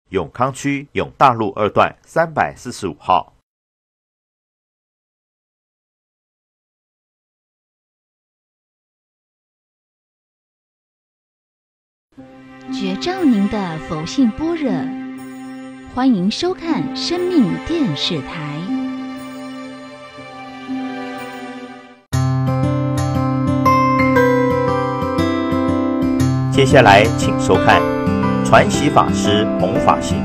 永康区永大路2段345号。 觉照您的佛性般若，欢迎收看生命电视台。 接下来请收看传喜法师弘法行。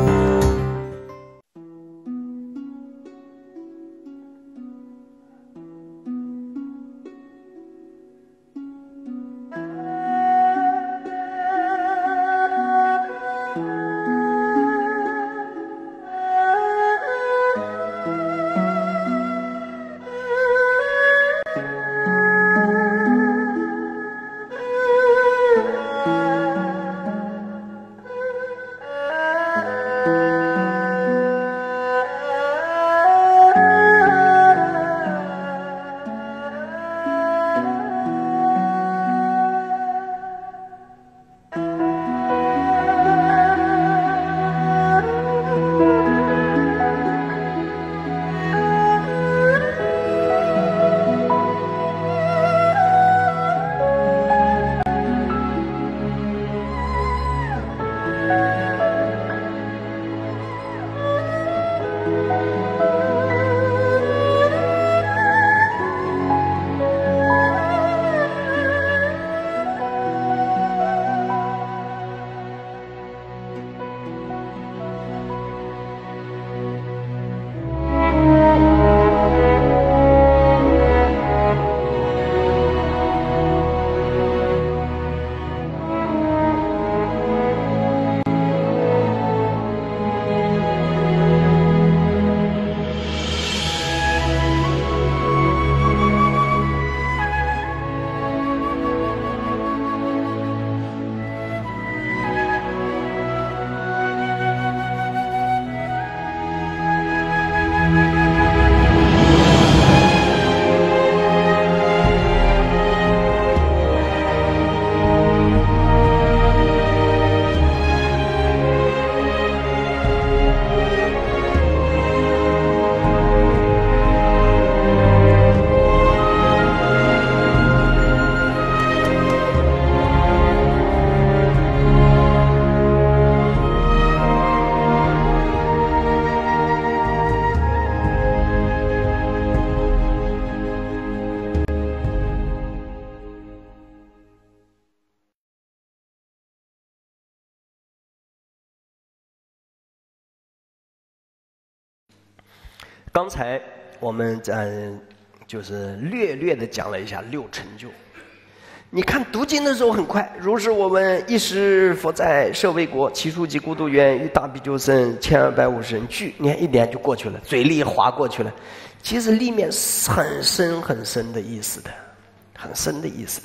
刚才我们就是略的讲了一下六成就。你看读经的时候很快，如是我们一时佛在舍卫国，其数及孤独园，与大比丘僧1250人聚，你看一点就过去了，嘴里划过去了。其实里面很深很深的意思的，很深的意思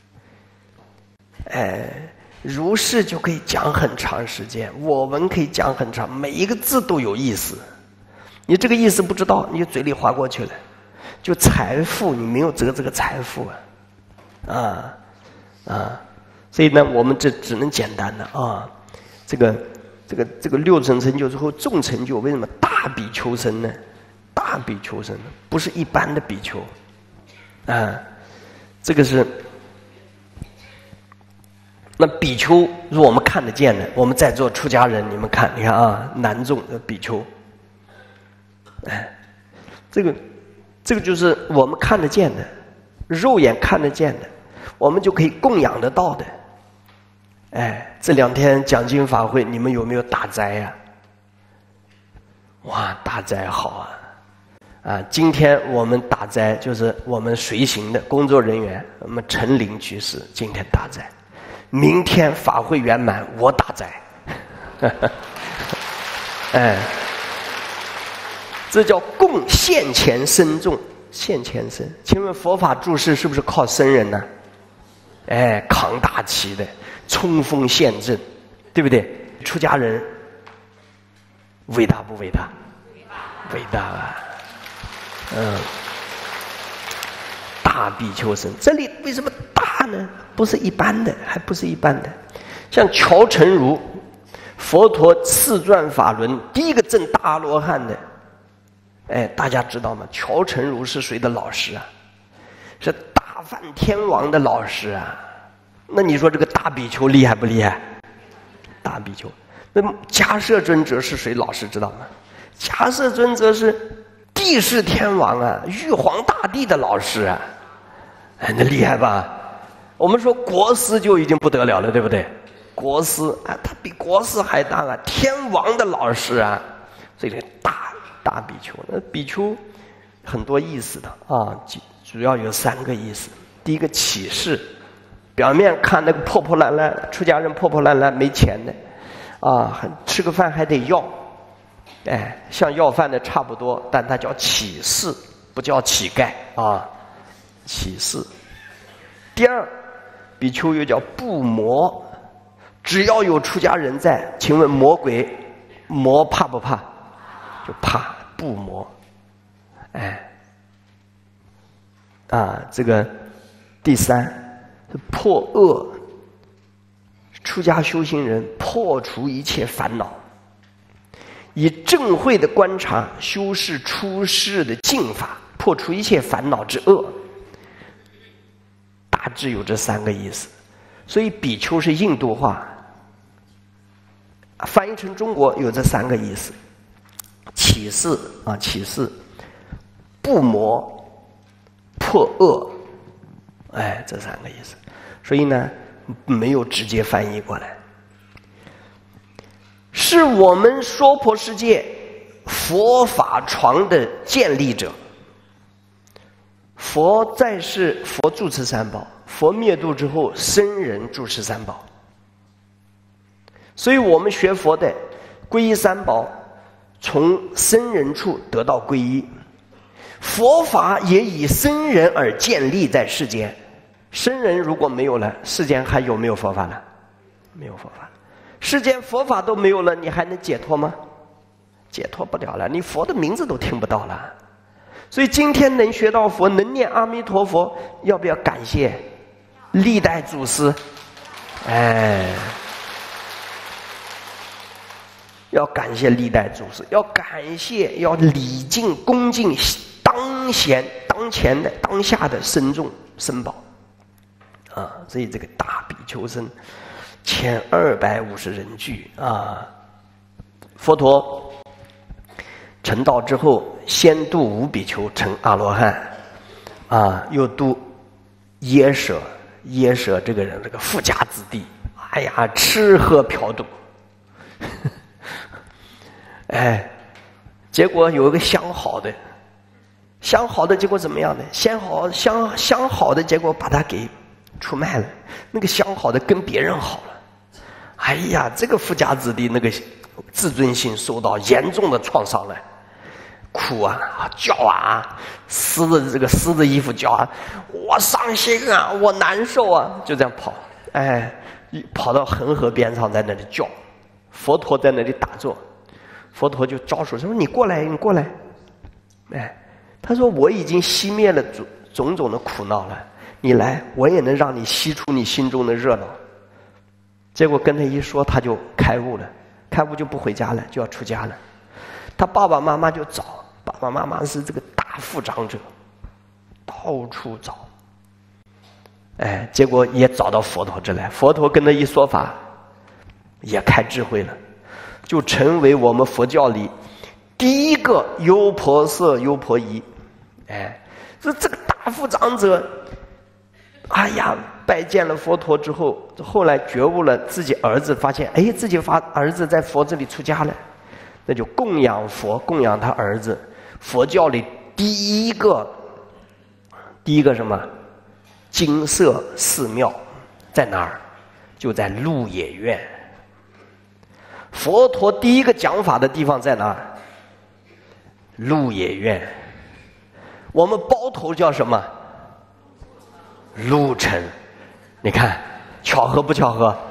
的。如是就可以讲很长时间，我们可以讲很长，每一个字都有意思。你这个意思不知道，你就嘴里划过去了。就财富，你没有这个财富啊，所以呢，我们这只能简单的啊，这个六层成就之后，众成就为什么大比丘僧呢？大比丘僧不是一般的比丘啊，这个是那比丘，如果我们看得见的，我们在座出家人，你们看啊，男众的比丘。这个就是我们看得见的，肉眼看得见的，我们就可以供养得到的。这2天讲经法会，你们有没有打斋呀？哇，打斋好啊！今天我们打斋就是我们随行的工作人员，我们陈林居士今天打斋，明天法会圆满，我打斋。这叫供现前僧众，现前僧。请问佛法住世是不是靠僧人呢？扛大旗的，冲锋陷阵，对不对？出家人伟大不伟大？伟大啊！大比丘僧，这里为什么大呢？不是一般的，还不是一般的。像乔成儒， 佛陀四转法轮第一个证大阿罗汉的，哎，大家知道吗？乔成儒是谁的老师啊？是大梵天王的老师啊。那你说这个大比丘厉害不厉害？大比丘。那么迦摄尊者是谁老师知道吗？迦摄尊者是帝释天王啊，玉皇大帝的老师啊。哎，那厉害吧？我们说国师就已经不得了了，对不对？国师啊，他比国师还大啊，天王的老师啊，所以这个大比丘，那比丘很多意思的啊，主要有3个意思。第一个启示，表面看那个破破烂烂，出家人破破烂烂没钱的，啊，吃个饭还得要，哎，像要饭的差不多，但他叫启示，不叫乞丐啊，启示。第二，比丘又叫不魔。只要有出家人在，请问魔鬼魔怕不怕？就怕，不魔。哎，啊，这个第3是破恶，出家修行人破除一切烦恼，以正慧的观察修饰出世的净法，破除一切烦恼之恶。大致有这3个意思。所以比丘是印度话，翻译成中国有这3个意思：启示啊，启示；不魔；破恶。哎，这3个意思。所以呢，没有直接翻译过来。是我们娑婆世界佛法床的建立者。佛在世，佛住持3宝；佛灭度之后，僧人住持3宝。所以我们学佛的皈依3宝，从僧人处得到皈依。佛法也以僧人而建立在世间。僧人如果没有了，世间还有没有佛法了？没有佛法了。世间佛法都没有了，你还能解脱吗？解脱不了了，你佛的名字都听不到了。所以今天能学到佛，能念阿弥陀佛，要不要感谢历代祖师？哎，要感谢历代祖师，要感谢，要礼敬恭敬当前的当下的僧众僧宝啊。所以这个大比丘僧1250人聚啊。佛陀成道之后，先度5比丘成阿罗汉，啊，又度耶舍这个人，这个富家子弟，哎呀，吃喝嫖赌，哎，结果有一个相好的结果怎么样呢？相好的结果把他给出卖了，那个相好的跟别人好了，哎呀，这个富家子弟那个自尊心受到严重的创伤了。哭啊，叫啊，撕着衣服叫啊，我伤心啊，我难受啊，就这样跑，哎，跑到恒河边上，在那里叫。佛陀在那里打坐，佛陀就招手说：“你过来，你过来。”哎，他说：“我已经熄灭了种种的苦恼了，你来，我也能让你吸出你心中的热闹。”结果跟他一说，他就开悟了，开悟就不回家了，就要出家了。他爸爸妈妈就找。爸爸妈妈是这个大富长者，到处找，哎，结果也找到佛陀这来。佛陀跟他一说法，也开智慧了，就成为我们佛教里第一个优婆塞、优婆夷。哎，这个大富长者，哎呀，拜见了佛陀之后，后来觉悟了自己儿子，发现哎，自己儿子在佛这里出家了，那就供养佛，供养他儿子。佛教里第一个什么金色寺庙在哪儿？就在鹿野苑。佛陀第一个讲法的地方在哪儿？鹿野苑。我们包头叫什么？鹿城。你看巧合不巧合？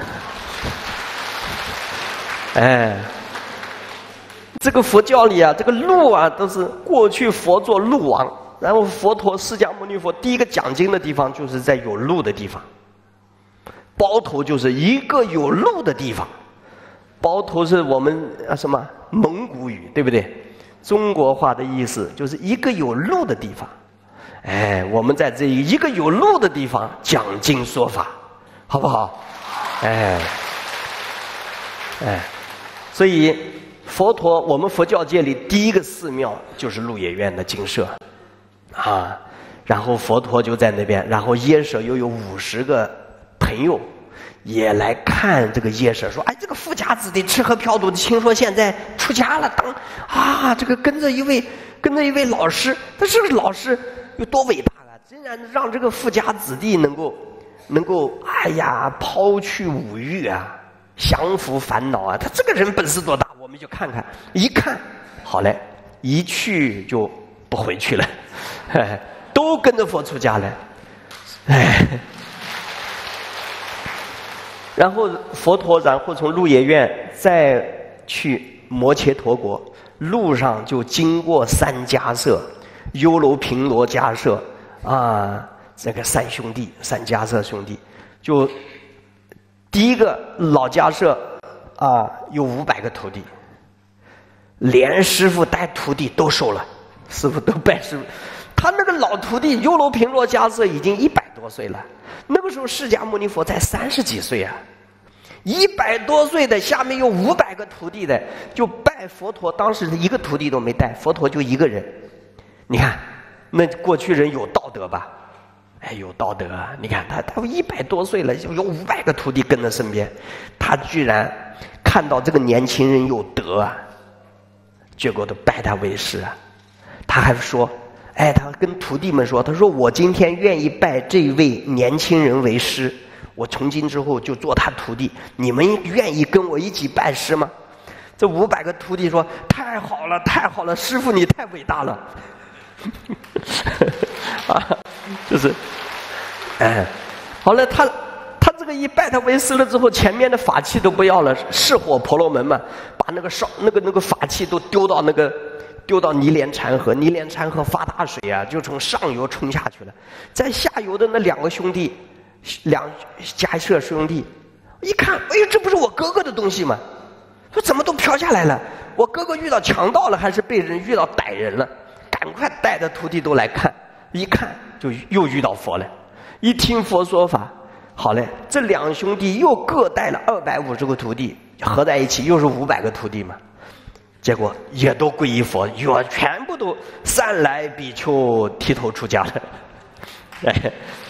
哎，这个佛教里啊，这个鹿啊，都是过去佛做鹿王，然后佛陀释迦牟尼佛第一个讲经的地方就是在有鹿的地方。包头就是一个有鹿的地方， 包头是我们什么蒙古语，对不对？中国话的意思就是一个有路的地方。哎，我们在这一个有路的地方讲经说法，好不好？哎，所以佛陀，我们佛教界里第一个寺庙就是鹿野苑的精舍，啊，然后佛陀就在那边，然后耶舍又有50个朋友也来看这个耶舍，说：“哎，这个富家子弟吃喝嫖赌，听说现在出家了，这个跟着一位老师，他这个老师有多伟大啊！竟然让这个富家子弟能够，哎呀，抛去五欲啊，降服烦恼啊！他这个人本事多大？我们就看看，一看，好嘞，一去就不回去了，都跟着佛出家了，哎。”然后佛陀，然后从鹿野苑再去摩羯陀国，路上就经过三迦舍、优楼频罗迦舍啊，这个三兄弟，三迦舍兄弟，就第一个老迦舍啊，有500个徒弟，连师傅带徒弟都收了，师傅都拜师傅。他那个老徒弟优楼频罗迦舍已经100多岁了。那个时候释迦牟尼佛才30几岁啊，100多岁的下面有500个徒弟的，就拜佛陀。当时一个徒弟都没带，佛陀就一个人。你看，那过去人有道德吧？哎，有道德啊！你看他100多岁了，有500个徒弟跟在身边，他居然看到这个年轻人有德啊，结果都拜他为师啊。他还说。哎，他跟徒弟们说：“他说我今天愿意拜这位年轻人为师，我从今之后就做他徒弟。你们愿意跟我一起拜师吗？”这500个徒弟说：“太好了，太好了，师父你太伟大了。”啊，就是，哎，好了，他这个一拜他为师了之后，前面的法器都不要了，是火婆罗门嘛，把那个法器都丢到尼连禅河，尼连禅河发大水啊，就从上游冲下去了。在下游的那2个兄弟，迦舍兄弟，一看，哎呦，这不是我哥哥的东西吗？说怎么都飘下来了？我哥哥遇到强盗了，还是被人遇到歹人了？赶快带着徒弟都来看，一看就又遇到佛了。一听佛说法，好嘞，这2兄弟又各带了250个徒弟，合在一起又是500个徒弟嘛。结果也都皈依佛，全部都3来比丘剃头出家了。哎，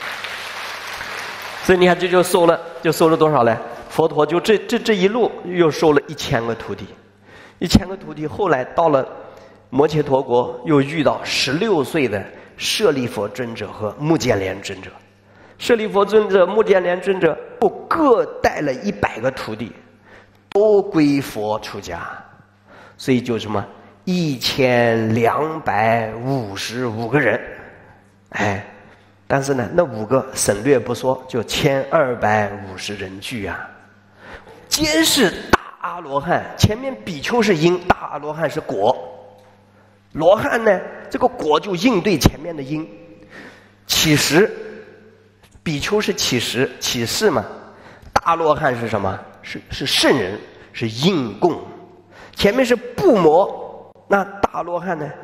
所以你看，这就收了多少呢？佛陀就这一路又收了1000个徒弟，1000个徒弟。后来到了摩羯陀国，又遇到16岁的舍利弗尊者和目犍连尊者。舍利弗尊者、目犍连尊者各带了100个徒弟，都归佛出家。所以就什么1255个人，哎，但是呢，那5个省略不说，就1250人聚啊，皆是大阿罗汉。前面比丘是因，大阿罗汉是果。罗汉呢，这个果就应对前面的因。起实，比丘是起实，起示嘛。大阿罗汉是什么？是圣人，是应供。前面是不魔，那大罗汉呢？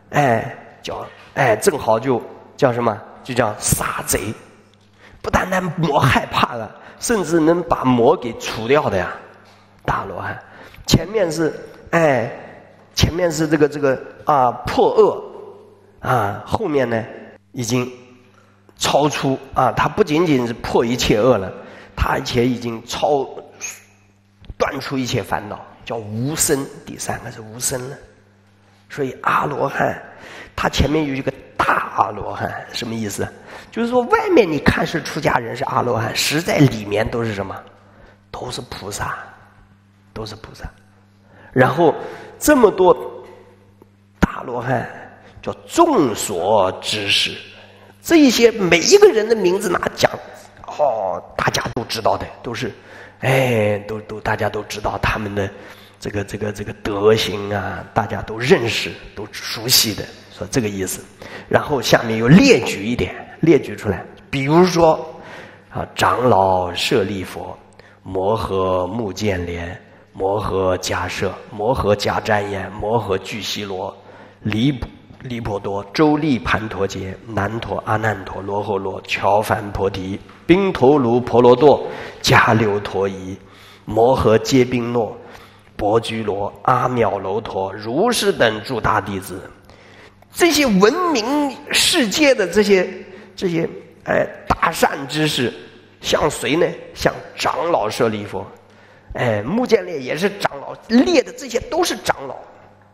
正好就叫什么？就叫杀贼，不但魔害怕了，甚至能把魔给除掉的呀。大罗汉前面是这个破恶啊，后面呢已经超出啊，他不仅仅是破一切恶了，他而且已经断除一切烦恼。叫无生，第3个是无生了。所以阿罗汉，他前面有一个大阿罗汉，什么意思？就是说外面你看是出家人是阿罗汉，实在里面都是什么？都是菩萨，都是菩萨。然后这么多大罗汉叫众所知识，这一些每一个人的名字拿讲，大家都知道的，都是。大家都知道他们的这个德行啊，大家都认识，都熟悉的，说这个意思。然后下面又列举出来，比如说长老舍利弗、摩诃目犍连、 摩诃迦摄、摩诃迦旃延、摩诃居西罗、离婆多、周利盘陀羯、难陀、阿难陀、罗睺罗、乔梵婆提、宾陀卢婆罗多、迦留陀夷、摩诃揭宾诺、薄居罗、阿藐楼陀、如是等诸大弟子，这些闻名世界的这些大善知识，像谁呢？像长老舍利弗。目犍连也是长老，列的这些都是长老，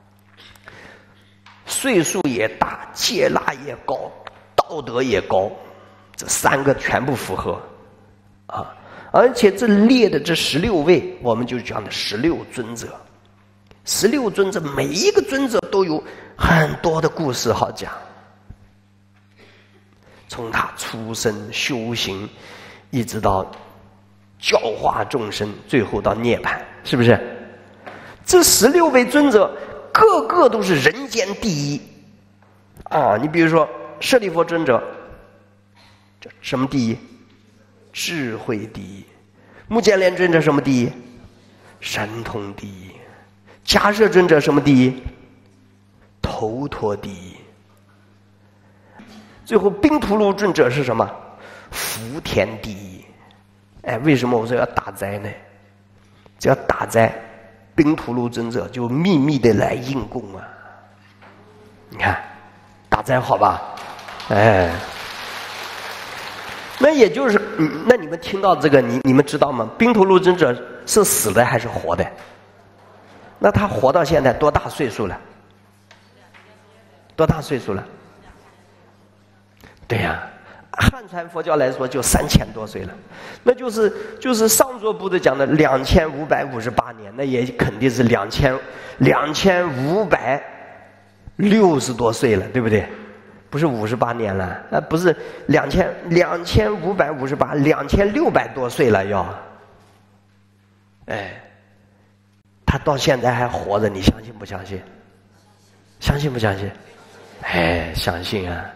岁数也大，戒腊也高，道德也高，这三个全部符合啊！而且这列的这16位，我们就讲的16尊者，16尊者每一个尊者都有很多的故事好讲，从他出生修行，一直到教化众生，最后到涅槃，是不是？这16位尊者个个都是人间第一啊！你比如说舍利弗尊者，这什么第一？智慧第一。目犍连尊者什么第一？神通第一。迦摄尊者什么第一？头陀第一。最后宾陀卢尊者是什么？福田第一。为什么我说要打斋呢？只要打斋，宾陀卢尊者就秘密的来应供啊！你看，打斋好吧？那也就是，那你们听到这个，你们知道吗？宾陀卢尊者是死的还是活的？那他活到现在多大岁数了？多大岁数了？对呀。汉传佛教来说就3000多岁了，那就是上座部的讲的2558年，那也肯定是2560多岁了，对不对？不是58年了，不是2558，2600多岁了要。他到现在还活着，你相信不相信？相信不相信？相信啊。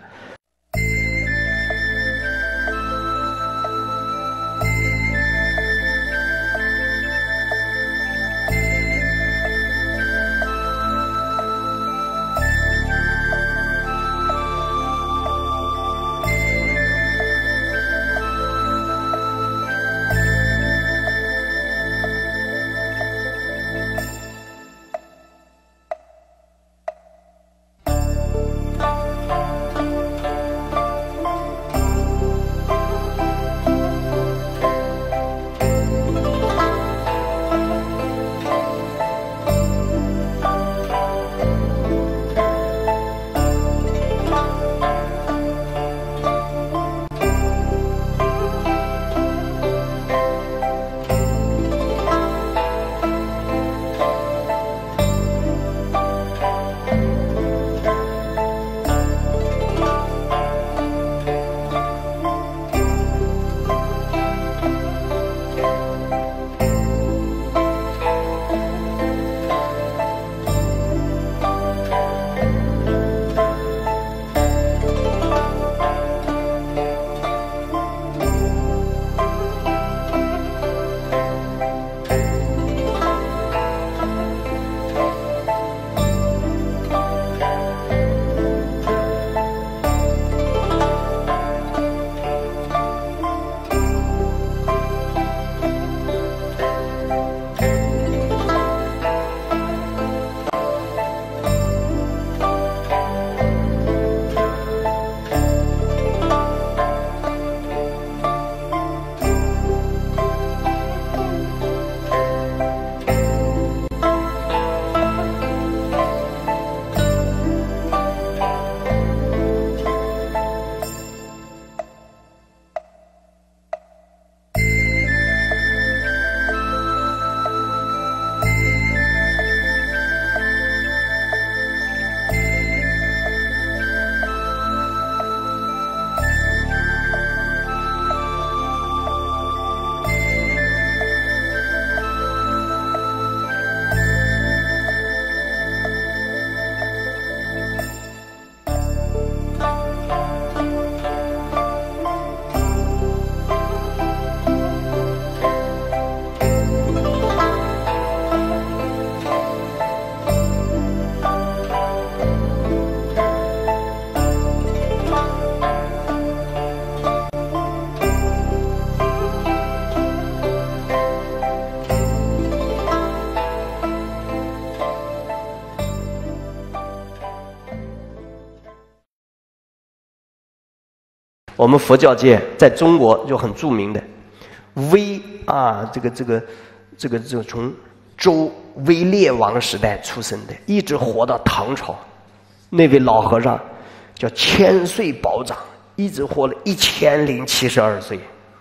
我们佛教界在中国就很著名的威啊，这个从周威烈王时代出生的，一直活到唐朝，那位老和尚叫千岁宝长，一直活了1072岁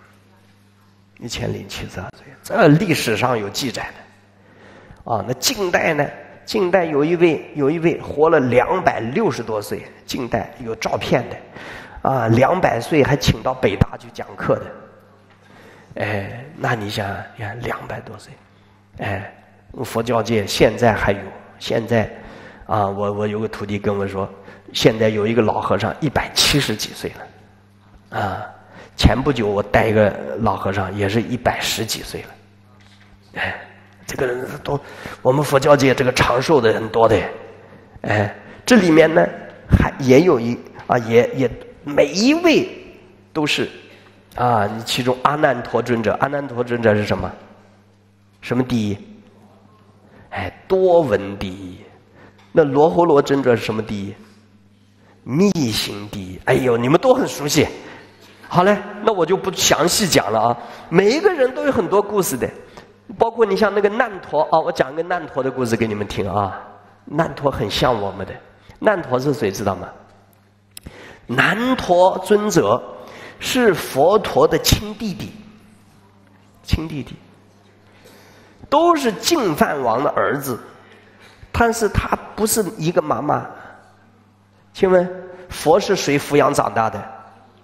，1072岁，这历史上有记载的。啊，那近代呢？近代有一位活了260多岁，近代有照片的，啊，200岁还请到北大去讲课的。哎，那你想，你看200多岁，哎，佛教界现在还有，现在，啊，我有个徒弟跟我说，现在有一个老和尚170几岁了，啊，前不久我带一个老和尚也是110几岁了，哎，这个人都，我们佛教界这个长寿的人多的，哎，这里面呢也有也每一位都是。啊，其中阿难陀尊者是什么？什么第一？哎，多闻第一。那罗睺罗尊者是什么第一？密行第一。哎呦，你们都很熟悉。好嘞，那我就不详细讲了啊。每一个人都有很多故事的，包括你像那个难陀啊，我讲一个难陀的故事给你们听啊。难陀很像我们的，难陀是谁知道吗？难陀尊者是佛陀的亲弟弟，都是净饭王的儿子，但是他不是一个妈妈。请问佛是谁抚养长大的？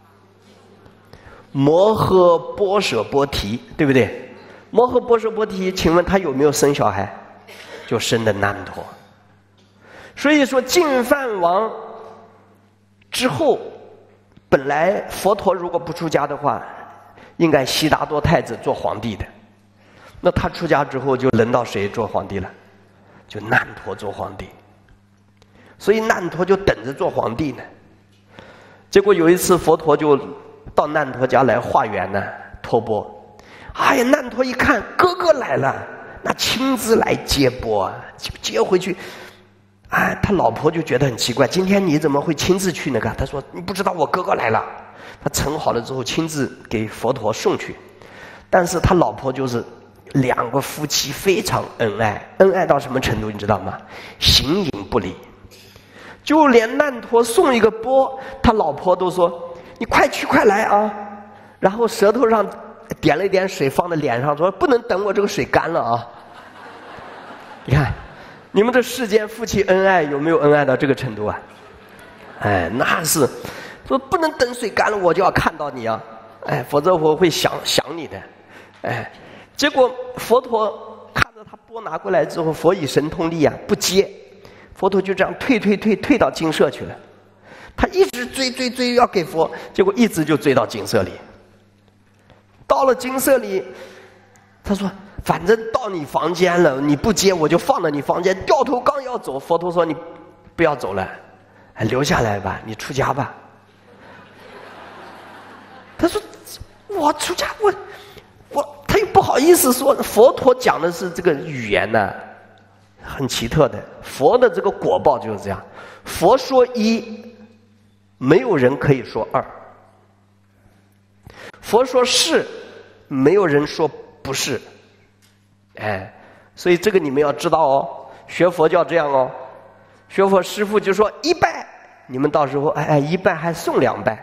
摩诃波舍波提，对不对？摩诃波舍波提，请问他有没有生小孩？就生的难陀。所以说净饭王之后，本来佛陀如果不出家的话，应该悉达多太子做皇帝的。那他出家之后，就轮到谁做皇帝了？就难陀做皇帝。所以难陀就等着做皇帝呢。结果有一次，佛陀就到难陀家来化缘呢，托钵。哎呀，难陀一看哥哥来了，那亲自来接钵啊，接回去。哎，他老婆就觉得很奇怪，今天你怎么会亲自去那个？他说你不知道我哥哥来了。他盛好了之后亲自给佛陀送去。但是他老婆就是两个夫妻非常恩爱，恩爱到什么程度你知道吗？形影不离。就连难陀送一个钵，他老婆都说你快去快来啊，然后舌头上点了一点水放在脸上，说不能等我这个水干了啊。你看你们这世间夫妻恩爱有没有恩爱到这个程度啊？哎，那是说不能等水干了我就要看到你啊，哎，否则我会想你的。哎，结果佛陀看着他钵拿过来之后，佛以神通力啊不接，佛陀就这样退到精舍去了。他一直追要给佛，结果一直就追到精舍里。到了精舍里，他说反正到你房间了，你不接我就放到你房间。掉头刚要走，佛陀说你不要走了，留下来吧，你出家吧。他说我出家，他又不好意思说。佛陀讲的是这个语言呢，很奇特的。佛的这个果报就是这样，佛说一，没有人可以说二；佛说是，没有人说不是。哎，所以这个你们要知道哦，学佛教这样哦，学佛师父就说一拜，你们到时候一拜还送2拜，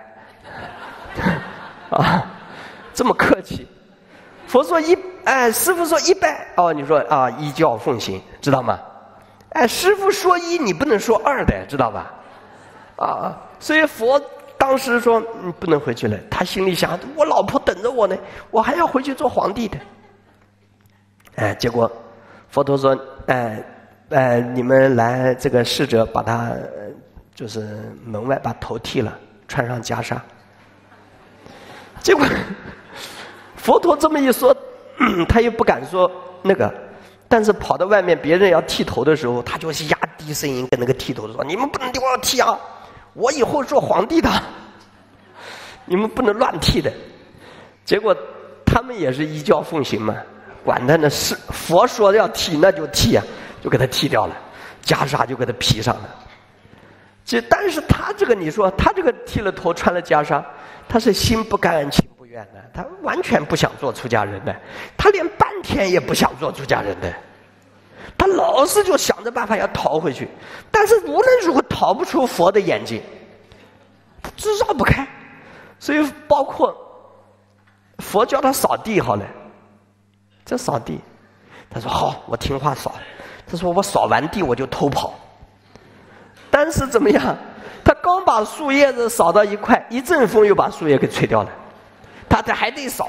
啊，这么客气。佛说师父说一拜，哦，你说啊依教奉行，知道吗？哎，师父说一，你不能说二的，知道吧？啊，所以佛当时说你不能回去了，他心里想我老婆等着我呢，我还要回去做皇帝的。哎，结果佛陀说你们来这个侍者把他就是门外把头剃了，穿上袈裟。结果佛陀这么一说，他又不敢说那个，但是跑到外面别人要剃头的时候，他就是压低声音跟那个剃头的说，你们不能给我剃啊，我以后做皇帝的，你们不能乱剃的。结果他们也是依教奉行嘛，管他呢，是佛说要剃那就剃啊，就给他剃掉了，袈裟就给他披上了。 但是他这个，你说他这个剃了头穿了袈裟，他是心不甘情不愿的，他完全不想做出家人的，他连半天也不想做出家人的，他老是就想着办法要逃回去，但是无论如何逃不出佛的眼睛，他就绕不开。所以包括佛叫他扫地好了，这扫地，他说好，我听话扫。他说我扫完地我就偷跑。但是怎么样？他刚把树叶子扫到一块，一阵风又把树叶给吹掉了。他还得扫，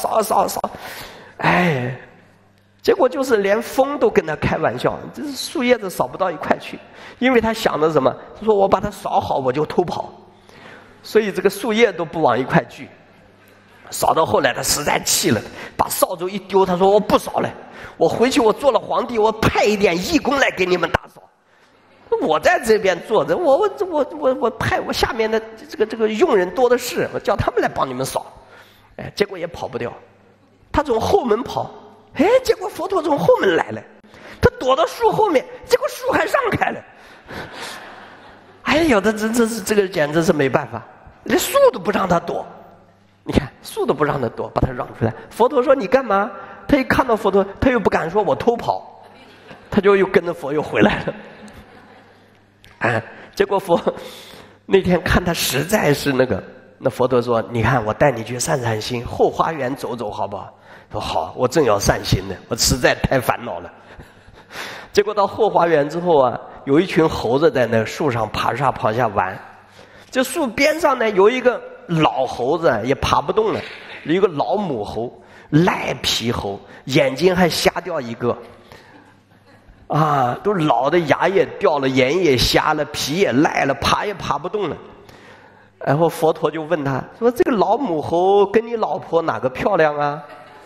哎，结果就是连风都跟他开玩笑，这树叶子扫不到一块去，因为他想的什么？他说我把它扫好，我就偷跑，所以这个树叶都不往一块聚。扫到后来，他实在气了，把扫帚一丢，他说我不扫了，我回去我做了皇帝，我派一点义工来给你们打扫。我在这边坐着，我派我下面的这个佣人多的是，我叫他们来帮你们扫，哎，结果也跑不掉。他从后门跑，哎，结果佛陀从后门来了，他躲到树后面，结果树还让开了。哎呀，这个简直是没办法，连树都不让他躲。你看，树都不让他躲，把他让出来。佛陀说你干嘛？他一看到佛陀，他又不敢说我偷跑，他就又跟着佛又回来了。哎，结果佛那天看他实在是那佛陀说：“你看，我带你去散散心，后花园走走，好不好？”说好，我正要散心呢，我实在太烦恼了。结果到后花园之后啊，有一群猴子在那树上爬上爬下玩。这树边上呢，有一个老猴子也爬不动了，有一个老母猴，赖皮猴，眼睛还瞎掉一个。啊，都老的牙也掉了，眼也瞎了，皮也赖了，爬也爬不动了。然后佛陀就问他说：“这个老母猴跟你老婆哪个漂亮啊？”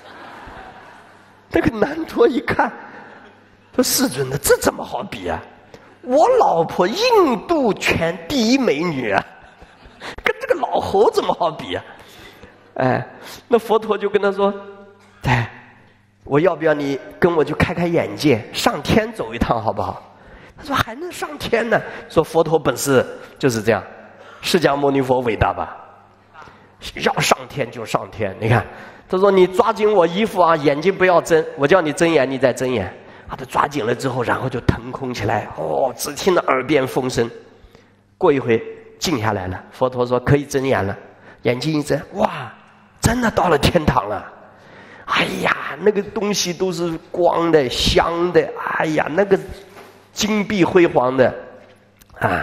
那个难陀一看，说：“世尊的，这怎么好比啊？我老婆印度全第一美女啊，跟这个老猴怎么好比啊？”哎，那佛陀就跟他说：“哎。”我要不要你跟我去开开眼界，上天走一趟好不好？他说还能上天呢。说佛陀本事就是这样，释迦牟尼佛伟大吧？要上天就上天。你看，他说你抓紧我衣服啊，眼睛不要睁，我叫你睁眼，你再睁眼。啊，他抓紧了之后，然后就腾空起来。哦，只听到耳边风声。过一会静下来了，佛陀说可以睁眼了，眼睛一睁，哇，真的到了天堂了。哎呀，那个东西都是光的、香的，哎呀，那个金碧辉煌的，啊，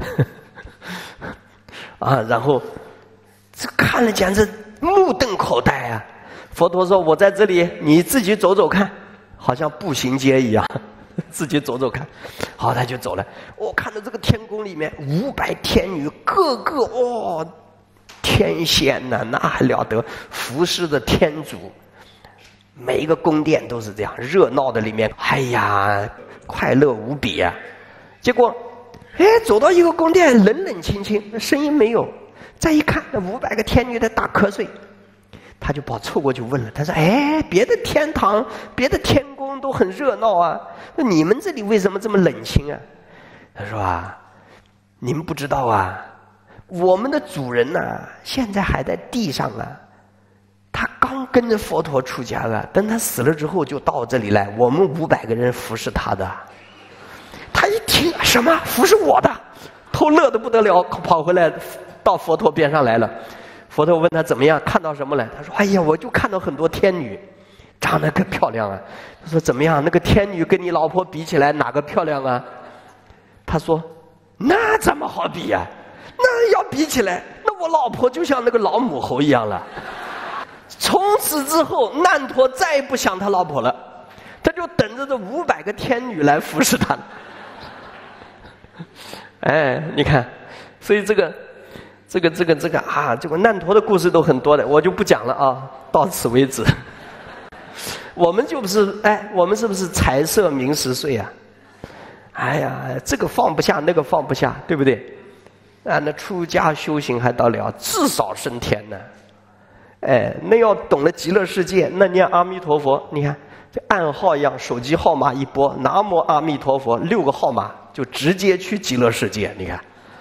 啊，然后这看了简直目瞪口呆啊！佛陀说：“我在这里，你自己走走看，好像步行街一样，自己走走看。”好，他就走了。我看到这个天宫里面500天女，个个哦，天仙呐，那还了得，服侍的天主。每一个宫殿都是这样热闹的，里面哎呀快乐无比啊！结果，哎，走到一个宫殿，冷冷清清，声音没有。再一看，那500个天女在打瞌睡，他就跑凑过去问了，他说：“哎，别的天堂、别的天宫都很热闹啊，那你们这里为什么这么冷清啊？”他说：“啊，你们不知道啊，我们的主人呐，现在还在地上啊。”他刚跟着佛陀出家了，等他死了之后就到这里来，我们500个人服侍他的。他一听什么服侍我的，头乐得不得了，跑回来到佛陀边上来了。佛陀问他怎么样，看到什么了？他说：“哎呀，我就看到很多天女，长得可漂亮啊。”他说：“怎么样？那个天女跟你老婆比起来，哪个漂亮啊？”他说：“那怎么好比呀？那要比起来，那我老婆就像那个老母猴一样了。”从此之后，难陀再也不想他老婆了，他就等着这500个天女来服侍他。哎，你看，所以这个啊，这个难陀的故事都很多的，我就不讲了啊，到此为止。我们是不是财色名食睡啊？哎呀，这个放不下，那个放不下，对不对？啊，那出家修行还得了，至少升天呢。哎，那要懂了极乐世界，那念阿弥陀佛，你看这暗号一样，手机号码一拨，南无阿弥陀佛，6个号码就直接去极乐世界。你看，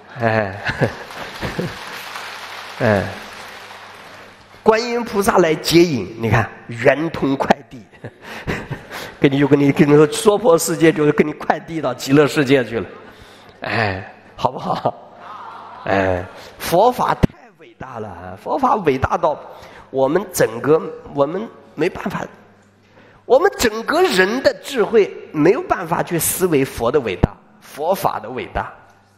观音菩萨来接引，你看圆通快递，跟你说娑婆世界就是给你快递到极乐世界去了，好不好？佛法太伟大了，佛法伟大到我们没办法，我们整个人的智慧没有办法去思维佛的伟大，佛法的伟大。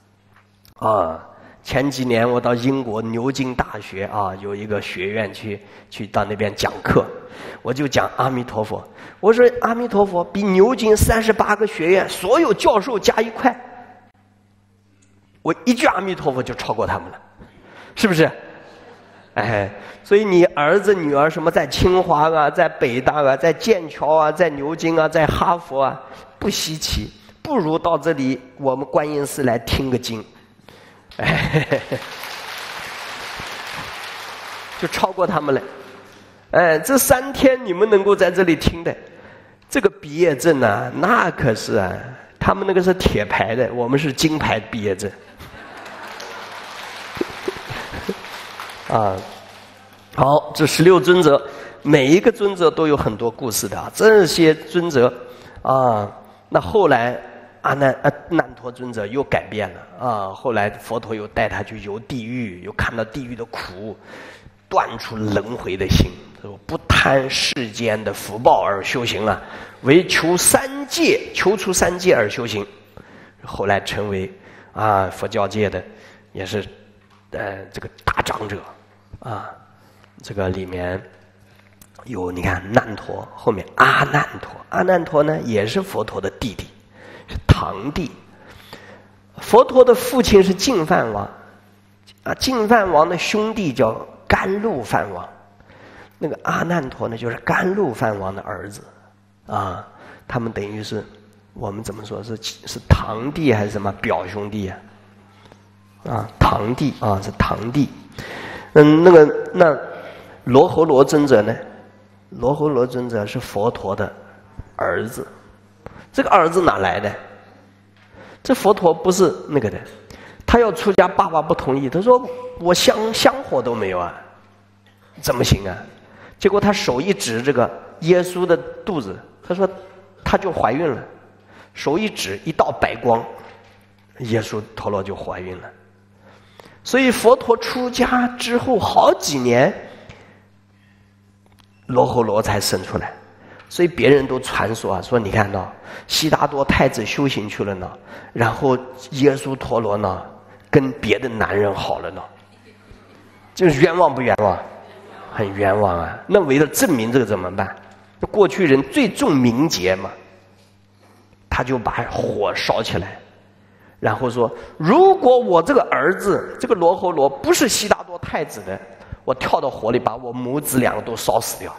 前几年我到英国牛津大学有一个学院去到那边讲课，我就讲阿弥陀佛。我说阿弥陀佛比牛津38个学院所有教授加一块，我一句阿弥陀佛就超过他们了，是不是？所以你儿子女儿什么在清华啊，在北大啊，在剑桥啊，在牛津啊，在哈佛啊，不稀奇，不如到这里我们观音寺来听个经。就超过他们了。这3天你们能够在这里听的，这个毕业证啊，那可是他们那个是铁牌的，我们是金牌毕业证。好，这16尊者，每一个尊者都有很多故事的这些尊者那后来难陀尊者又改变了后来佛陀又带他去游地狱，又看到地狱的苦，断除轮回的心，不贪世间的福报而修行了，为求三界，求出三界而修行。后来成为佛教界的也是这个大长者这个里面有你看难陀，后面阿难陀，阿难陀呢也是佛陀的弟弟，是堂弟。佛陀的父亲是净饭王净饭王的兄弟叫甘露饭王，那个阿难陀呢就是甘露饭王的儿子他们等于是我们怎么说是堂弟还是什么表兄弟堂弟是堂弟。那罗睺罗尊者呢？罗睺罗尊者是佛陀的儿子，这个儿子哪来的？这佛陀不是那个的，他要出家，爸爸不同意，他说我香火都没有怎么行结果他手一指这个耶稣的肚子，他说他就怀孕了，手一指一道白光，耶稣陀罗就怀孕了。所以佛陀出家之后好几年，罗睺罗才生出来。所以别人都传说说你看到悉达多太子修行去了呢，然后耶稣陀罗呢跟别的男人好了呢，就是冤枉不冤枉？很冤枉那为了证明这个怎么办？过去人最重名节嘛，他就把火烧起来，然后说如果我这个儿子这个罗睺罗不是悉达多太子的，我跳到火里把我母子2个都烧死掉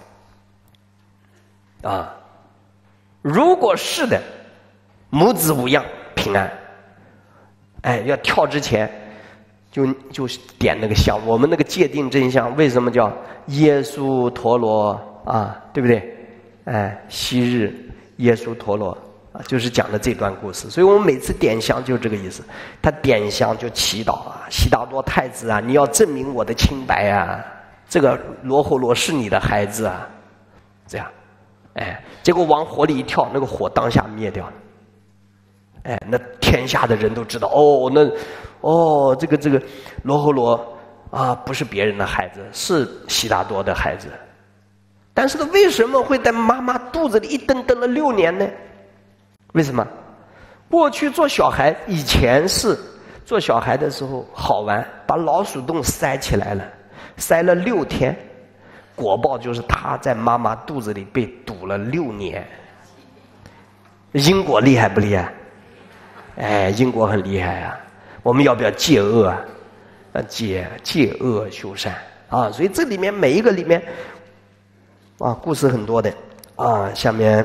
如果是的，母子无恙平安。要跳之前就点那个香，我们那个戒定真香为什么叫耶稣陀罗对不对？昔日耶稣陀罗就是讲的这段故事。所以我们每次点香就这个意思，他点香就祈祷悉达多太子你要证明我的清白这个罗睺罗是你的孩子这样结果往火里一跳，那个火当下灭掉了那天下的人都知道这个罗睺罗不是别人的孩子，是悉达多的孩子。但是他为什么会在妈妈肚子里一蹬了6年呢？为什么？过去做小孩，以前是做小孩的时候好玩，把老鼠洞塞起来了，塞了6天，果报就是他在妈妈肚子里被堵了6年。因果厉害不厉害？因果很厉害我们要不要戒恶戒恶修善所以这里面每一个里面故事很多的下面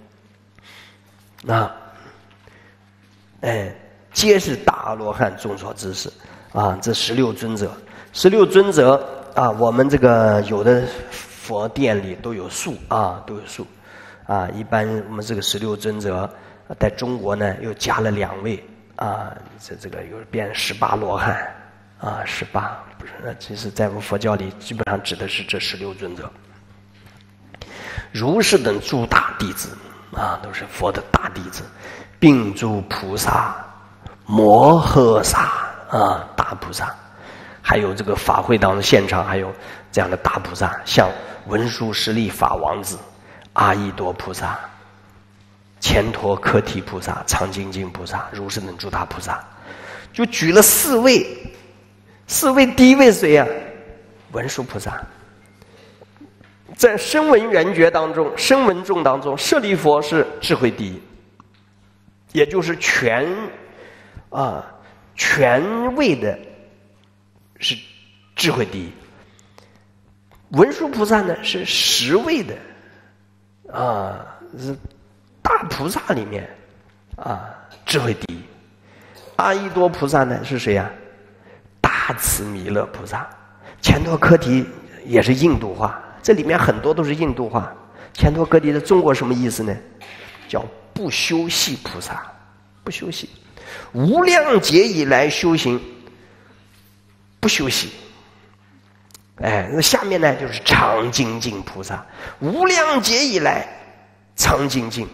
皆是大阿罗汉众所知识这16尊者我们这个有的佛殿里都有树都有树一般我们这个16尊者在中国呢又加了2位啊，这个有变18罗汉啊，18不是，其实在我们佛教里基本上指的是这16尊者。如是等诸大弟子啊，都是佛的大弟子，并诸菩萨、摩诃萨啊，大菩萨，还有这个法会当中现场还有这样的大菩萨，像文殊师利法王子、阿逸多菩萨、乾陀柯提菩萨、常精进菩萨、如是等诸大菩萨，就举了4位。4位第一位谁呀？文殊菩萨。在声闻缘觉当中，声闻众当中，舍利佛是智慧第一，也就是全位的是智慧第一。文殊菩萨呢是10位的是大菩萨里面智慧第一。阿逸多菩萨呢是谁呀？大慈弥勒菩萨。乾陀柯提也是印度话，这里面很多都是印度话。乾陀柯提的中国什么意思呢？叫不修习菩萨，不修习，无量劫以来修行不修习。那下面呢就是常精进菩萨，无量劫以来常精进。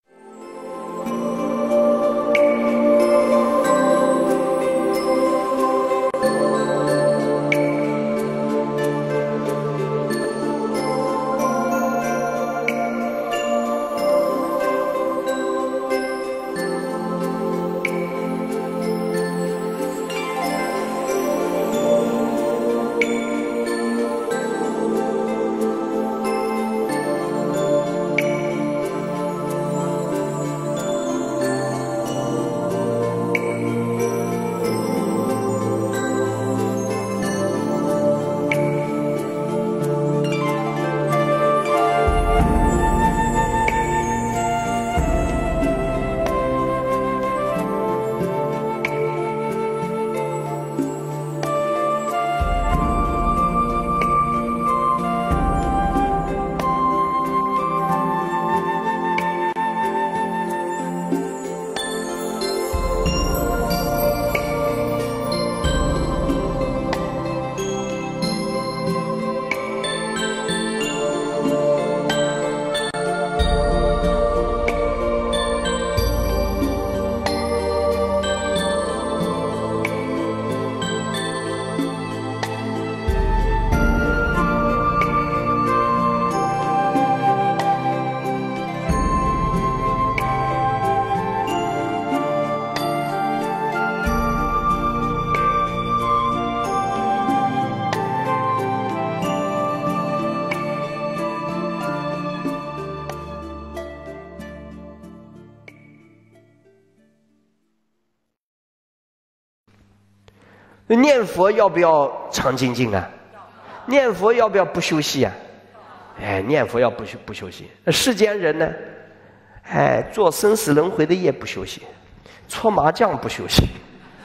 念佛要不要常精进啊？念佛要不要不休息啊？念佛要不休息。世间人呢，做生死轮回的业不休息，搓麻将不休息。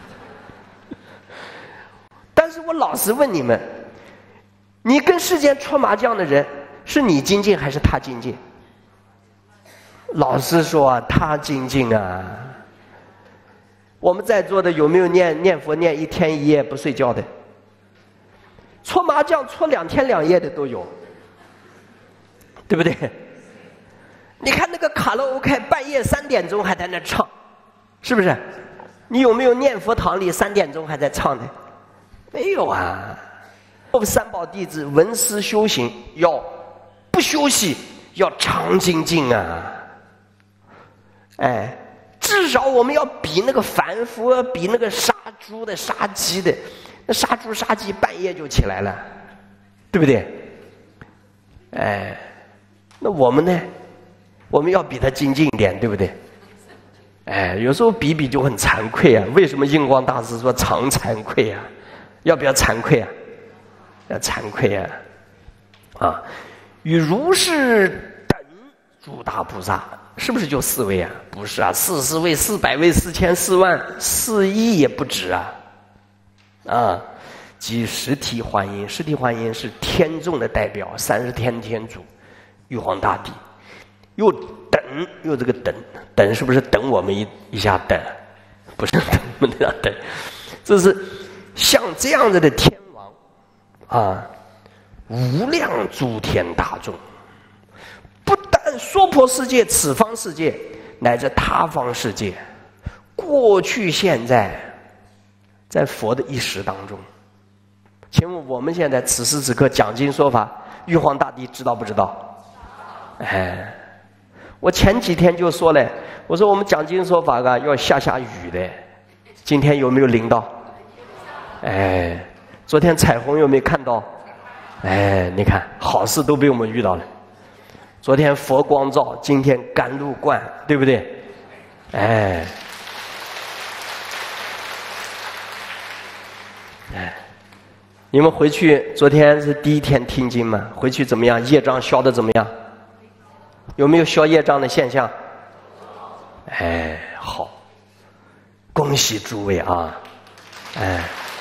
但是我老实问你们，你跟世间搓麻将的人，是你精进还是他精进？老实说啊，他精进啊。我们在座的有没有念佛念1天1夜不睡觉的？搓麻将搓2天2夜的都有，对不对？你看那个卡拉 OK 半夜3点钟还在那唱，是不是？你有没有念佛堂里3点钟还在唱的？没有啊。我们三宝弟子闻思修行要不休息，要常精进啊。至少我们要比那个凡夫，比那个杀猪的、杀鸡的，那杀猪杀鸡半夜就起来了，对不对？那我们呢？我们要比他精进一点，对不对？有时候比就很惭愧啊。为什么印光大师说常惭愧啊？要不要惭愧啊？要惭愧啊！与如是等诸大菩萨。是不是就4位啊？不是啊，40位、400位、4000、4万、4亿也不止啊！即实体观音，实体观音是天众的代表，30天天主，玉皇大帝，又这个等是不是等我们一下等？ 不是不能等，这是像这样子的天王啊，无量诸天大众，不但娑婆世界、此方世界，乃至他方世界，过去现在，在佛的一时当中。请问我们现在此时此刻讲经说法，玉皇大帝知道不知道？哎，我前几天就说了，我说我们讲经说法啊，要下雨的，今天有没有淋到？哎，昨天彩虹有没有看到？哎，你看好事都被我们遇到了。昨天佛光照，今天甘露灌，对不对？哎，哎。你们回去，昨天是第一天听经嘛？回去怎么样？业障消得怎么样？有没有消业障的现象？哎，好，恭喜诸位啊！哎，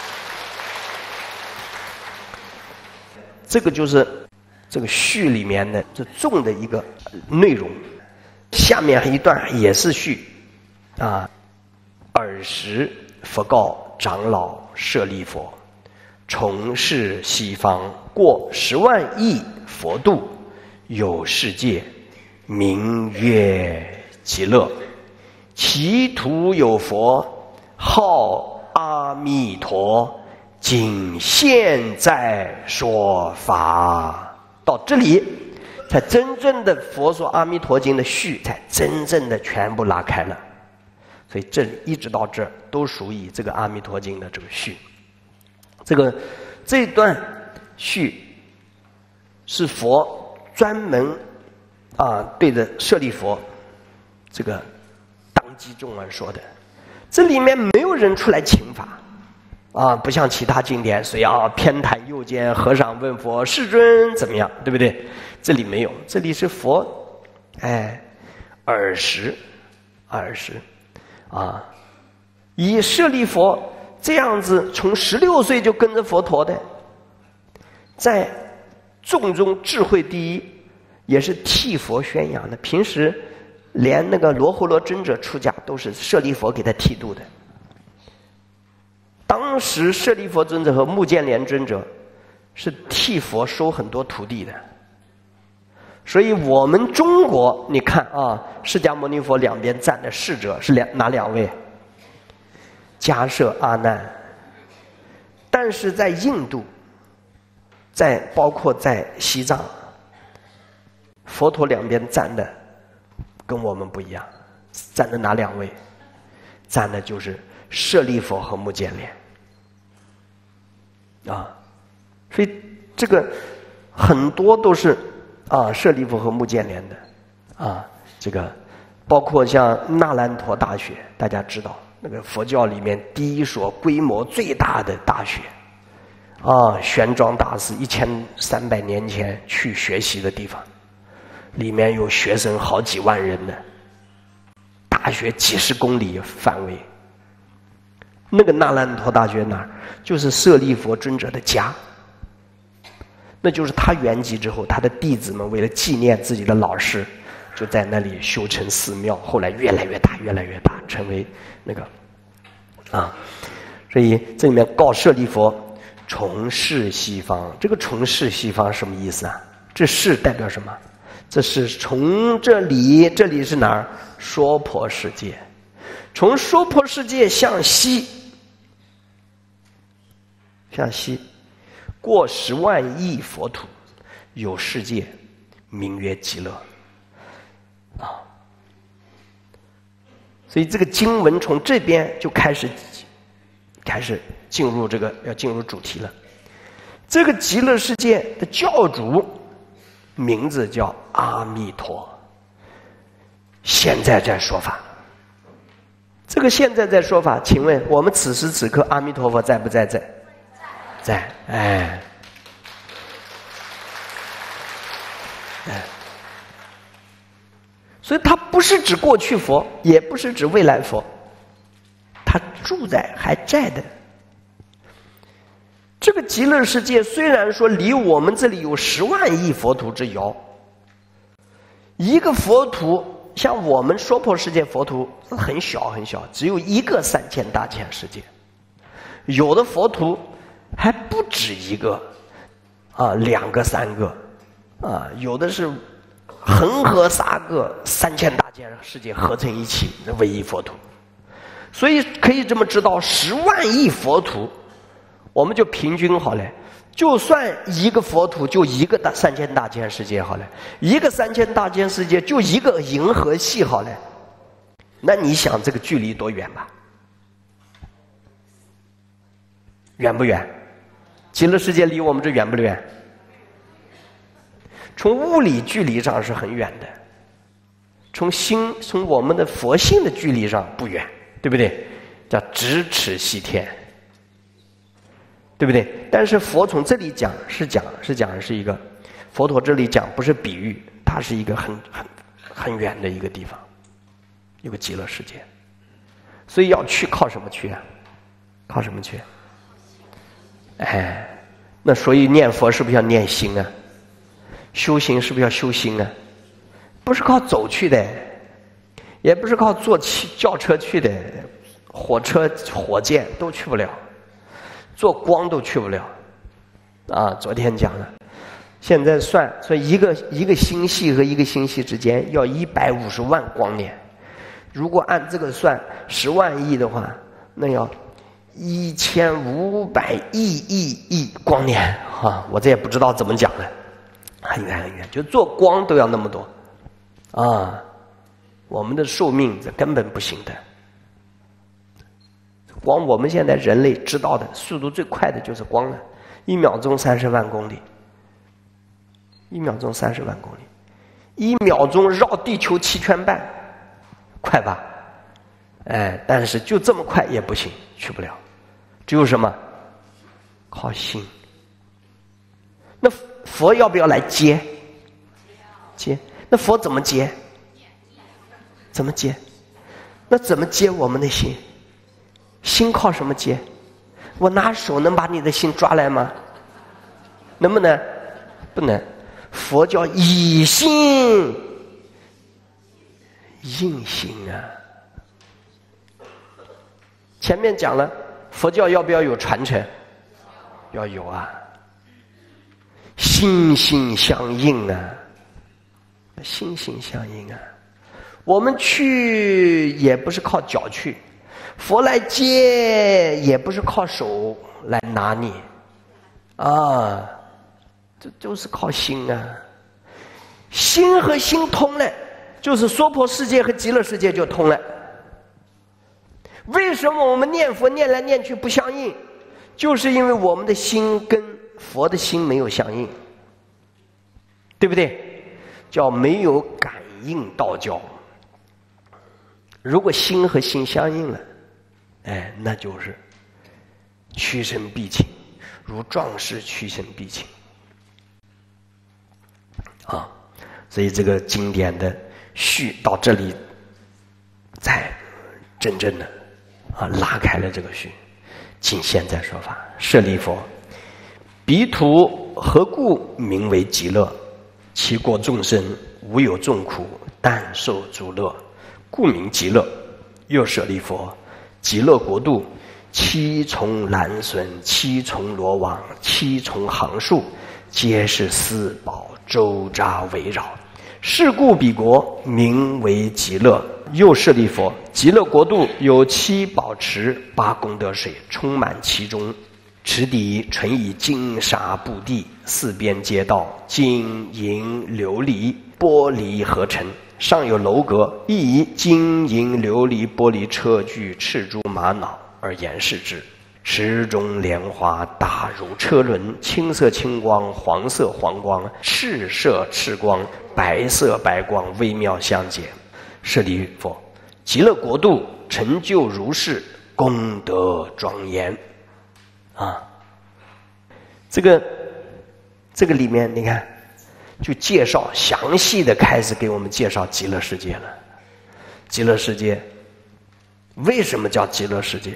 这个就是这个序里面的这重的一个内容。下面还一段也是序啊。尔时佛告长老舍利弗。从事西方过10万亿佛度，有世界，名曰极乐。其土有佛，号阿弥陀，今现在说法。到这里，才真正的佛说阿弥陀经的序，才真正的全部拉开了。所以这里一直到这儿都属于这个阿弥陀经的这个序。这段序是佛专门对着舍利弗这个当机众而说的，这里面没有人出来请法不像其他经典谁偏袒右肩，和尚问佛世尊怎么样，对不对？这里没有，这里是佛尔时以舍利弗这样子从16岁就跟着佛陀的，在众中智慧第一，也是替佛宣扬的。平时连那个罗睺罗尊者出家都是舍利弗给他剃度的。当时舍利弗尊者和目犍连尊者是替佛收很多徒弟的。所以我们中国你看释迦牟尼佛两边站的侍者是哪两位？迦摄阿难。但是在印度，包括在西藏，佛陀两边站的跟我们不一样，站的哪两位？站的就是舍利弗和目犍连所以这个很多都是舍利弗和目犍连的这个包括像那兰陀大学，大家知道那个佛教里面第一所规模最大的大学玄奘大师1300年前去学习的地方，里面有学生好几万人的，大学几十公里范围。那个那兰陀大学哪儿？就是舍利弗尊者的家。那就是他圆寂之后，他的弟子们为了纪念自己的老师，就在那里修成寺庙，后来越来越大，越来越大，成为那个所以这里面告舍利弗从事西方。这个从事西方什么意思啊？这是代表什么？这是从这里是哪儿？娑婆世界。从娑婆世界向西过10万亿佛土，有世界，名曰极乐所以这个经文从这边就开始进入要进入主题了。这个极乐世界的教主名字叫阿弥陀，现在在说法。这个现在在说法，请问我们此时此刻阿弥陀佛在不在？在。所以它不是指过去佛，也不是指未来佛，它住在还在的。这个极乐世界虽然说离我们这里有10万亿佛土之遥，一个佛土像我们娑婆世界佛土很小很小，只有一个3000大千世界，有的佛土还不止一个2个3个有的是恒河沙个3000大千世界合成一起的唯一佛土。所以可以这么知道，10万亿佛土，我们就平均好了，就算一个佛土就一个3000大千世界好了，一个3000大千世界就一个银河系好了，那你想这个距离多远吧？远不远？极乐世界离我们这远不远？从物理距离上是很远的，从我们的佛性的距离上不远，对不对？叫咫尺西天，对不对？但是佛从这里讲的是一个佛陀这里讲不是比喻，它是一个很远的一个地方，有个极乐世界。所以要去靠什么去啊？靠什么去？那所以念佛是不是要念心啊？修行是不是要修心啊？不是靠走去的，也不是靠坐轿车去的，火车火箭都去不了，坐光都去不了昨天讲了，现在算一个星系和一个星系之间要150万光年，如果按这个算10万亿的话，那要1500亿光年我这也不知道怎么讲了，很远很远，就做光都要那么多我们的寿命这根本不行的。光我们现在人类知道的速度最快的就是光了，1秒钟30万公里，1秒钟30万公里，1秒钟绕地球7圈半，快吧？但是就这么快也不行，去不了。只有什么？靠心。那佛要不要来接？接。那佛怎么接？怎么接？那怎么接我们的心？心靠什么接？我拿手能把你的心抓来吗？能不能？不能。佛叫以心印心前面讲了，佛教要不要有传承？要有心心相印心心相印我们去也不是靠脚去，佛来接也不是靠手来拿你这就是靠心心和心通了，就是娑婆世界和极乐世界就通了。为什么我们念佛念来念去不相应？就是因为我们的心跟佛的心没有相应，对不对？叫没有感应道交。如果心和心相应了，那就是趋身必请，如壮士趋身必请所以这个经典的序到这里才真正的拉开了这个序。尽现在说法，舍利弗，彼土何故名为极乐？其国众生无有众苦，但受诸乐，故名极乐。又舍利弗，极乐国度7重栏楯，7重罗网，7重行树，皆是四宝周匝围绕，是故彼国名为极乐。又舍利弗，极乐国度有7宝池，8功德水充满其中，池底纯以金沙布地，四边街道金银琉璃玻璃合成，上有楼阁，亦以金银琉璃玻璃车具赤珠玛瑙而严饰之。池中莲花大如车轮，青色青光，黄色黄光，赤色赤光，白色白光，微妙相结。舍利弗，极乐国度成就如是，功德庄严这个里面你看就介绍详细的开始给我们介绍极乐世界了。极乐世界为什么叫极乐世界？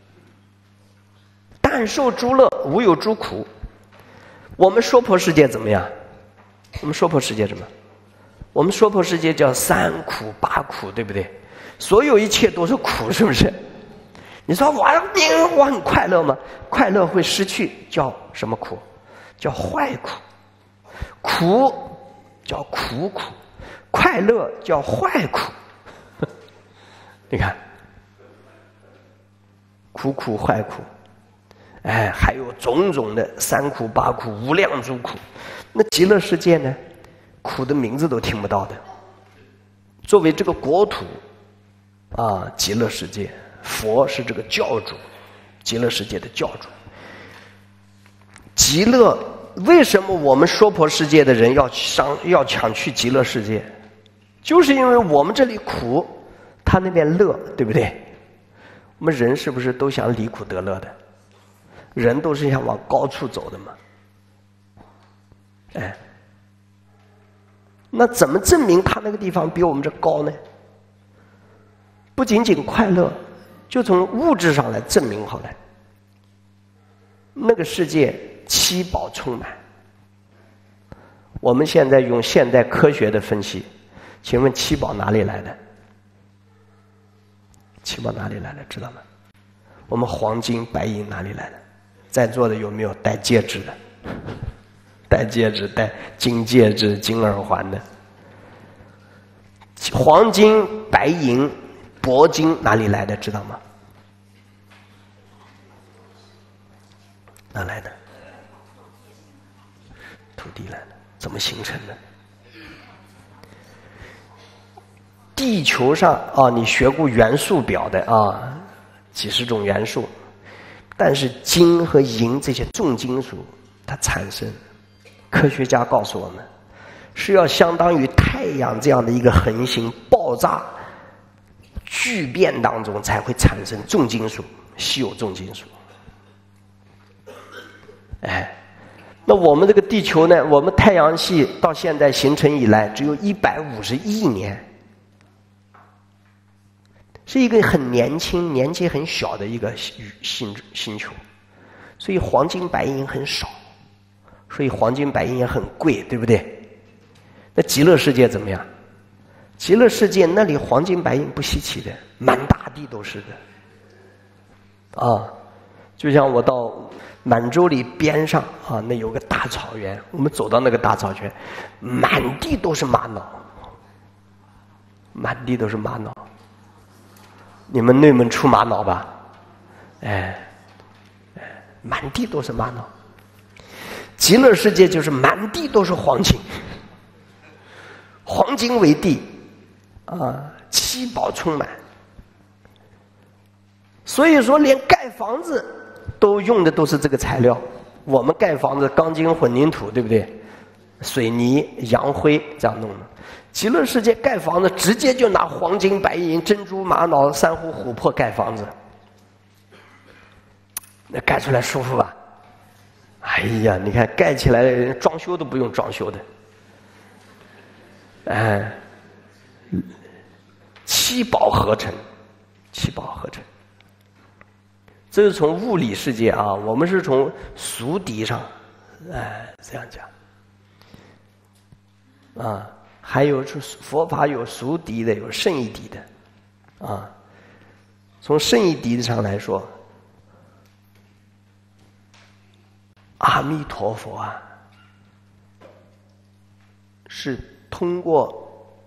但受诸乐，无有诸苦。我们娑婆世界怎么样？我们娑婆世界什么？ 我们娑婆世界叫三苦八苦，对不对？所有一切都是苦，是不是？你说我很快乐吗？快乐会失去，叫什么苦？叫坏苦。苦叫苦苦，快乐叫坏苦。你看，苦苦坏苦，哎，还有种种的三苦八苦无量诸苦。那极乐世界呢？苦的名字都听不到的。作为这个国土啊，极乐世界，佛是这个教主，极乐世界的教主。极乐，为什么我们娑婆世界的人要抢去极乐世界？就是因为我们这里苦，他那边乐，对不对？我们人是不是都想离苦得乐的？人都是想往高处走的嘛。哎，那怎么证明他那个地方比我们这高呢？不仅仅快乐，就从物质上来证明好了。那个世界七宝充满。我们现在用现代科学的分析，请问七宝哪里来的？七宝哪里来的？知道吗？我们黄金白银哪里来的？在座的有没有戴戒指的？戴戒指、戴金戒指、金耳环的？黄金、白银、铂金哪里来的？知道吗？哪来的？土地来的。怎么形成的？地球上啊，你学过元素表的啊，几十种元素，但是金和银这些重金属它产生，科学家告诉我们，是要相当于太阳这样的一个恒星爆炸巨变当中才会产生重金属，稀有重金属。哎，那我们这个地球呢？我们太阳系到现在形成以来只有150亿年，是一个很年轻、年纪很小的一个星球，所以黄金白银很少，所以黄金白银也很贵，对不对？那极乐世界怎么样？极乐世界那里黄金白银不稀奇的，满大地都是的。啊，就像我到满洲里边上啊，那有个大草原，我们走到那个大草原，满地都是玛瑙，满地都是玛瑙。你们内蒙出玛瑙吧？哎，满地都是玛瑙。极乐世界就是满地都是黄金，黄金为地，啊，七宝充满。所以说，连盖房子都用的都是这个材料。我们盖房子钢筋混凝土，对不对？水泥、洋灰这样弄的。极乐世界盖房子直接就拿黄金、白银、珍珠、玛瑙、珊瑚、琥珀盖房子，那盖出来舒服吧？哎呀，你看盖起来装修都不用装修的，哎，七宝合成，七宝合成。这是从物理世界啊，我们是从俗谛上，哎，这样讲，啊，还有佛法有俗谛的，有圣义谛的，啊，从圣义谛上来说，阿弥陀佛啊，是通过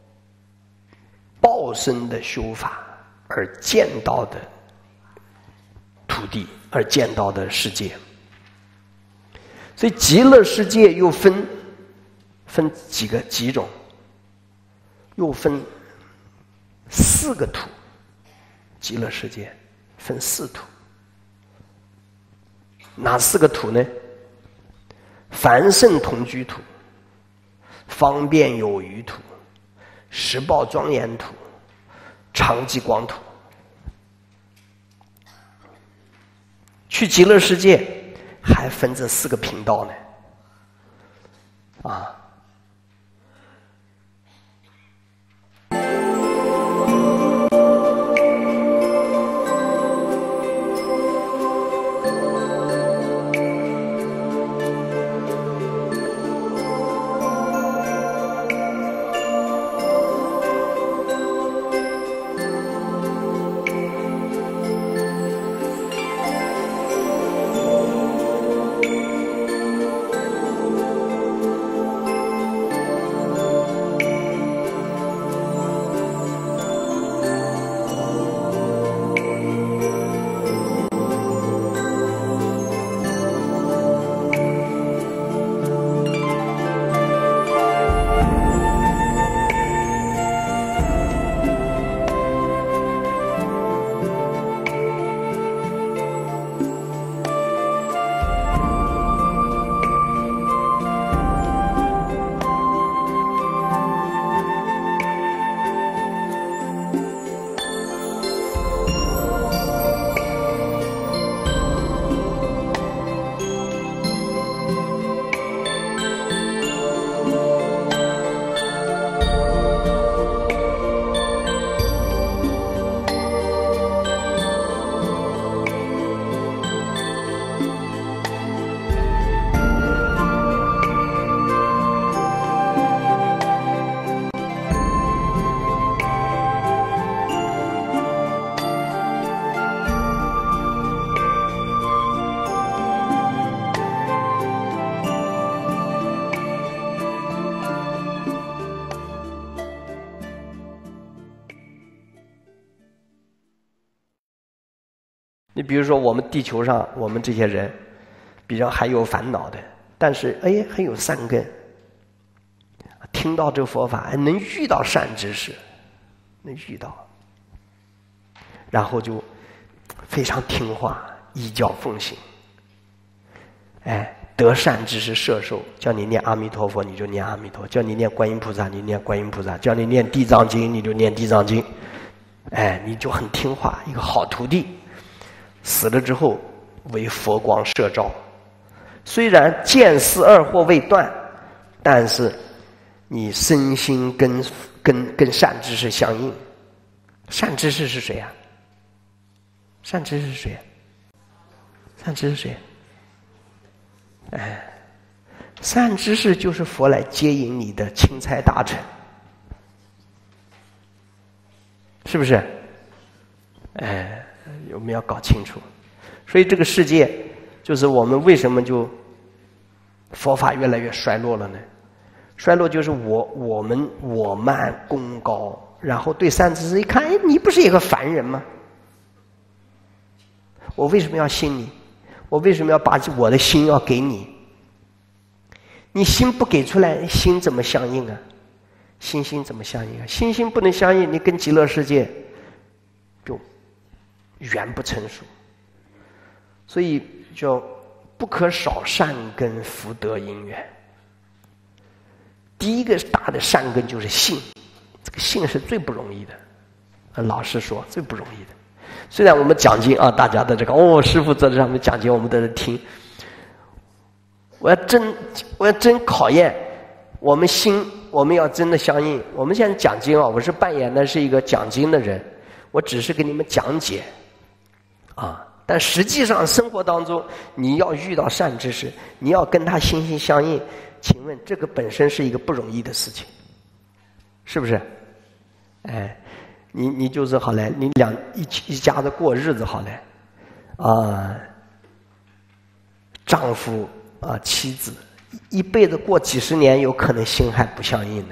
报身的修法而见到的土地，而见到的世界。所以极乐世界又分几种，又分4个土。极乐世界分4土，哪4个土呢？凡圣同居土、方便有余土、实报庄严土、常寂光土。去极乐世界还分这4个频道呢，啊。 你比如说我们地球上，我们这些人，比较还有烦恼的，但是很有善根，听到这个佛法，能遇到善知识，能遇到，然后就非常听话，依教奉行。得善知识摄受，叫你念阿弥陀佛，你就念阿弥陀；叫你念观音菩萨，你念观音菩萨；叫你念地藏经，你就念地藏经。你就很听话，一个好徒弟。死了之后为佛光摄照，虽然见思二惑未断，但是你身心跟善知识相应。善知识是谁啊？善知识是谁？善知识是谁？善知识就是佛来接引你的钦差大臣，是不是？我们要搞清楚。所以这个世界，就是我们为什么就佛法越来越衰落了呢？衰落就是我慢功高，然后对善知识一看，你不是一个凡人吗？我为什么要信你？我为什么要把我的心要给你？你心不给出来，心怎么相应啊？心怎么相应啊？心不能相应，你跟极乐世界就缘不成熟。所以叫不可少善根福德因缘。第一个大的善根就是信，这个信是最不容易的。老实说，最不容易的。虽然我们讲经啊，大家的这个师父在这上面讲经，我们在这听。我要真考验我们心，我们要真的相应。我们现在讲经啊，我是扮演的是一个讲经的人，我只是给你们讲解啊。但实际上生活当中，你要遇到善知识，你要跟他心心相印，请问这个本身是一个不容易的事情，是不是？你就是好嘞，你一家子过日子好嘞，丈夫妻子一辈子过几十年，有可能心还不相应呢。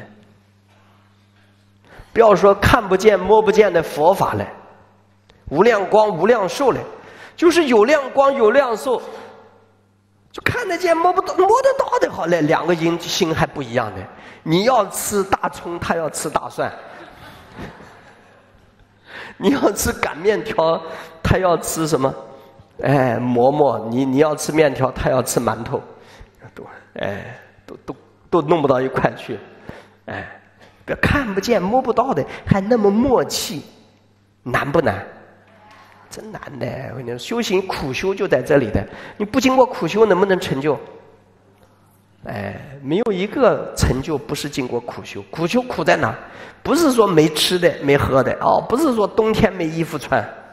不要说看不见摸不见的佛法嘞，无量光无量寿嘞，就是有量光有量寿，就看得见摸得到的好嘞，两个人心还不一样的。你要吃大葱，他要吃大蒜；你要吃擀面条，他要吃什么？馍馍，你要吃面条，他要吃馒头，都弄不到一块去。看不见摸不到的，还那么默契，难不难？真难的！我跟你说，修行苦修就在这里的。你不经过苦修，能不能成就？没有一个成就不是经过苦修。苦修苦在哪？不是说没吃的没喝的，不是说冬天没衣服穿。